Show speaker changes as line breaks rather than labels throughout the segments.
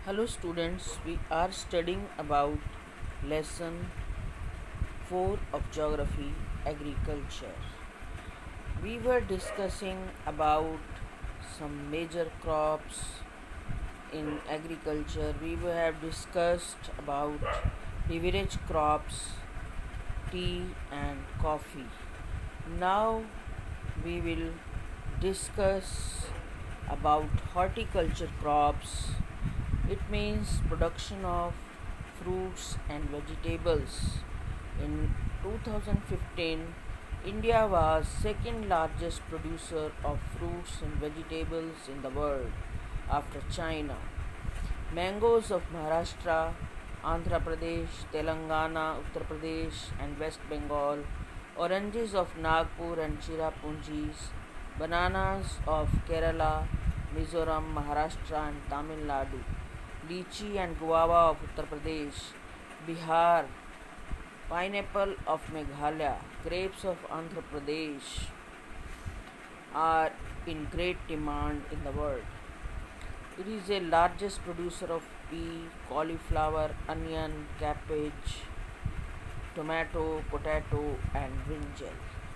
Hello students, we are studying about lesson 4 of geography agriculture. We were discussing about some major crops in agriculture. We have discussed about beverage crops, tea and coffee. Now we will discuss about horticulture crops. It means production of fruits and vegetables. In 2015, India was second largest producer of fruits and vegetables in the world after China. Mangoes of Maharashtra, Andhra Pradesh, Telangana, Uttar Pradesh and West Bengal, oranges of Nagpur and Cherrapunjis, bananas of Kerala, Mizoram, Maharashtra and Tamil Nadu, lychee and guava of Uttar Pradesh, Bihar, pineapple of Meghalaya, grapes of Andhra Pradesh are in great demand in the world. It is the largest producer of pea, cauliflower, onion, cabbage, tomato, potato and brinjal.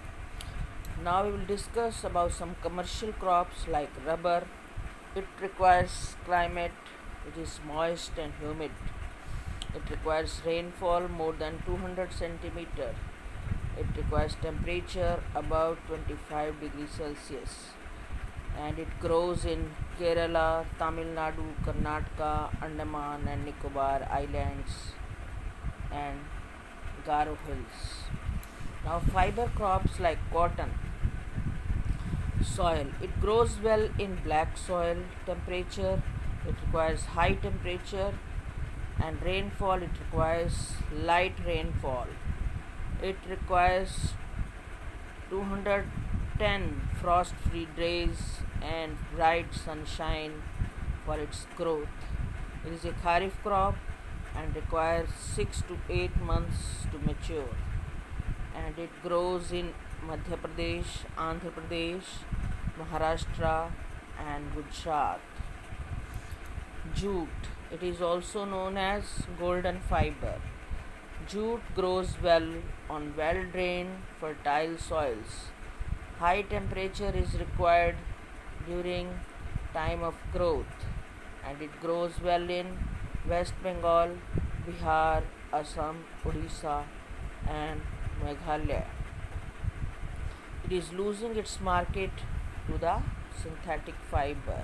Now we will discuss about some commercial crops like rubber. It requires climate which is moist and humid. It requires rainfall more than 200 centimeter. It requires temperature above 25 degrees Celsius. And it grows in Kerala, Tamil Nadu, Karnataka, Andaman and Nicobar Islands and Garo Hills. Now fiber crops like cotton. Soil. It grows well in black soil. Temperature. It requires high temperature and rainfall. It requires light rainfall. It requires 210 frost-free days and bright sunshine for its growth. It is a kharif crop and requires 6 to 8 months to mature. And it grows in Madhya Pradesh, Andhra Pradesh, Maharashtra and Gujarat. Jute. It is also known as golden fiber. Jute grows well on well-drained, fertile soils. High temperature is required during time of growth and it grows well in West Bengal, Bihar, Assam, Odisha and Meghalaya. It is losing its market to the synthetic fiber.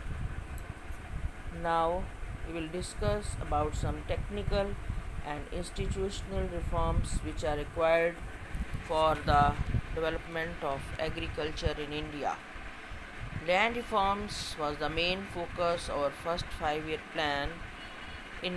Now we will discuss about some technical and institutional reforms which are required for the development of agriculture in India. Land reforms was the main focus of our first 5-year plan. In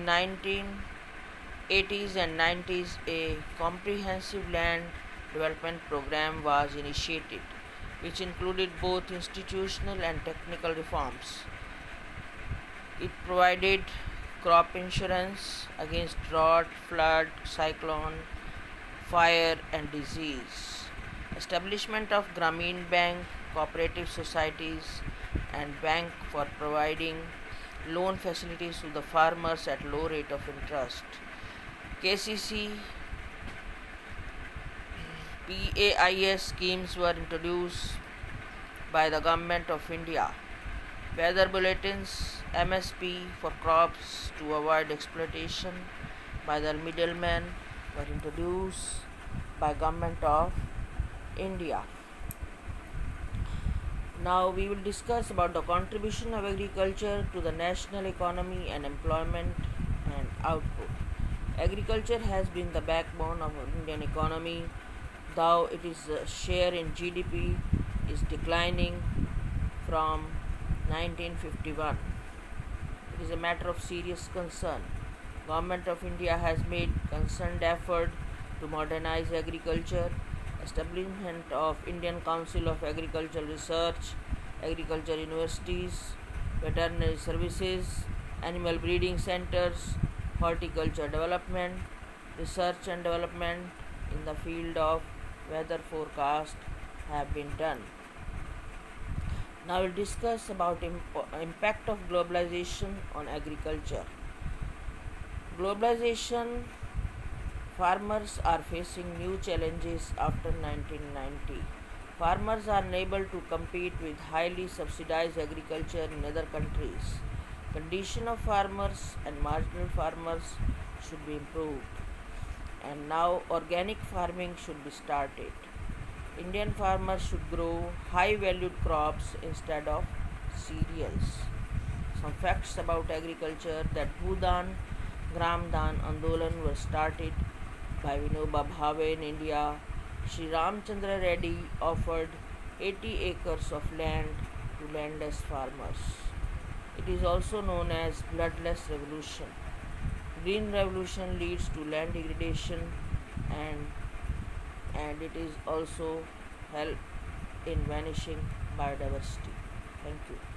1980s and 90s, a comprehensive land development program was initiated, which included both institutional and technical reforms. It provided crop insurance against drought, flood, cyclone, fire and disease. Establishment of Grameen Bank, cooperative societies and bank for providing loan facilities to the farmers at low rate of interest. KCC, PAIS schemes were introduced by the Government of India. Weather bulletins, MSP for crops to avoid exploitation by the middlemen were introduced by Government of India. Now we will discuss about the contribution of agriculture to the national economy and employment and output. Agriculture has been the backbone of Indian economy, though its share in GDP is declining from 1951. It is a matter of serious concern. Government of India has made concerned effort to modernize agriculture. Establishment of Indian Council of Agricultural Research, agriculture universities, veterinary services, animal breeding centers, horticulture development, research and development in the field of weather forecast have been done. Now we'll discuss about impact of globalization on agriculture. Globalization. Farmers are facing new challenges after 1990. Farmers are unable to compete with highly subsidized agriculture in other countries. Condition of farmers and marginal farmers should be improved. And now organic farming should be started. Indian farmers should grow high valued crops instead of cereals. Some facts about agriculture: that Bhudan Gram Dan Andolan was started by Vinoba Bhave in India. Sri Ramchandra Reddy offered 80 acres of land to landless farmers. It is also known as bloodless revolution. Green revolution leads to land degradation, and it is also help in vanishing biodiversity. Thank you.